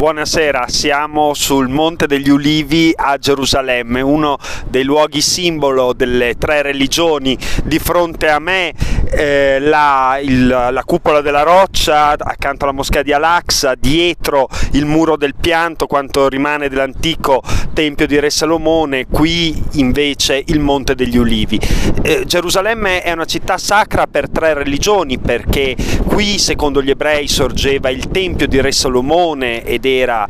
Buonasera, siamo sul Monte degli Ulivi a Gerusalemme, uno dei luoghi simbolo delle tre religioni. Di fronte a me la cupola della roccia, accanto alla moschea di Al-Aqsa, dietro il muro del pianto, quanto rimane dell'antico tempio di Re Salomone, qui invece il Monte degli Ulivi. Gerusalemme è una città sacra per tre religioni, perché qui, secondo gli ebrei, sorgeva il tempio di Re Salomone ed era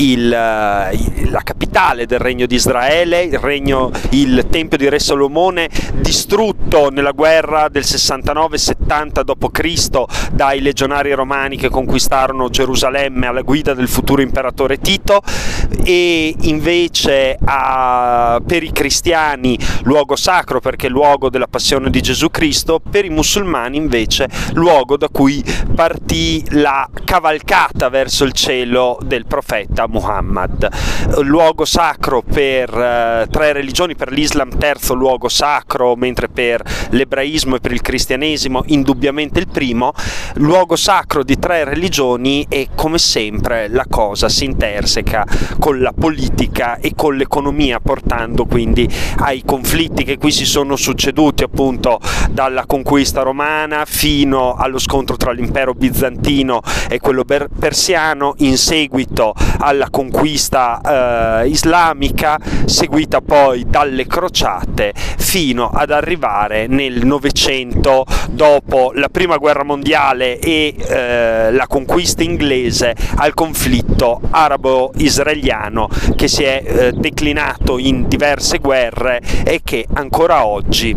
la capitale del regno di Israele. Il tempio di Re Salomone distrutto nella guerra del 69-70 d.C. dai legionari romani che conquistarono Gerusalemme alla guida del futuro imperatore Tito, e invece per i cristiani luogo sacro perché luogo della passione di Gesù Cristo, per i musulmani invece luogo da cui partì la cavalcata verso il cielo del profeta Muhammad. Luogo sacro per tre religioni, per l'Islam terzo luogo sacro, mentre per l'ebraismo e per il cristianesimo indubbiamente il primo. Luogo sacro di tre religioni, e come sempre la cosa si interseca con la politica e con l'economia, portando quindi ai conflitti che qui si sono succeduti appunto dalla conquista romana fino allo scontro tra l'impero bizantino e quello persiano, in seguito alla conquista islamica, seguita poi dalle crociate, fino ad arrivare nel Novecento, dopo la prima guerra mondiale e la conquista inglese, al conflitto arabo-israeliano, che si è declinato in diverse guerre e che ancora oggi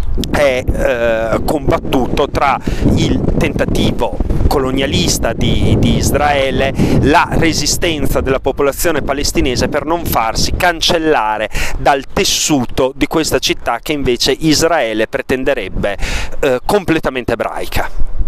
è combattuto tra il tentativo colonialista di Israele, la resistenza della popolazione palestinese per non farsi cancellare dal tessuto di questa città che invece Israele pretenderebbe completamente ebraica.